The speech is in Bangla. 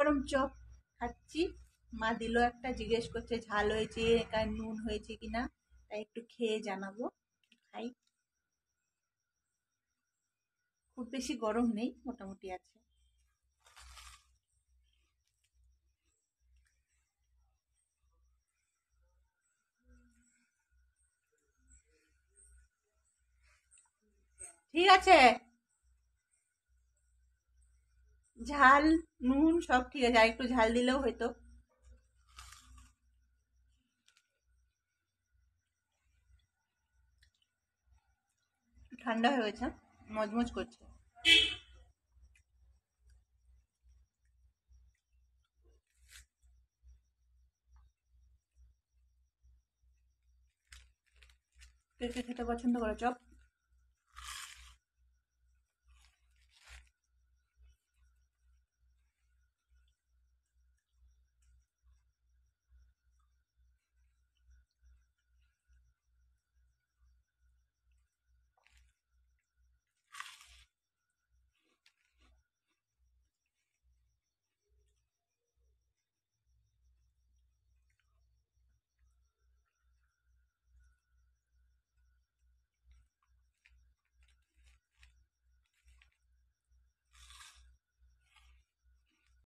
গরম চপ খাচ্ছি। মা দিল একটা, জিজ্ঞেস করছে ঝাল হয়েছে কার নুন হয়েছে কিনা, তাই একটু খেয়ে জানাবো। খাই। খুব বেশি গরম নেই, মোটামুটি আছে। ঠিক আছে, ঝাল নুন সব ঠিক আছে, আর একটু ঝাল দিলেও হয়তো। ঠান্ডা হয়ে গেছে, মজমজ করছে। কে কে খেতে পছন্দ করো চপ?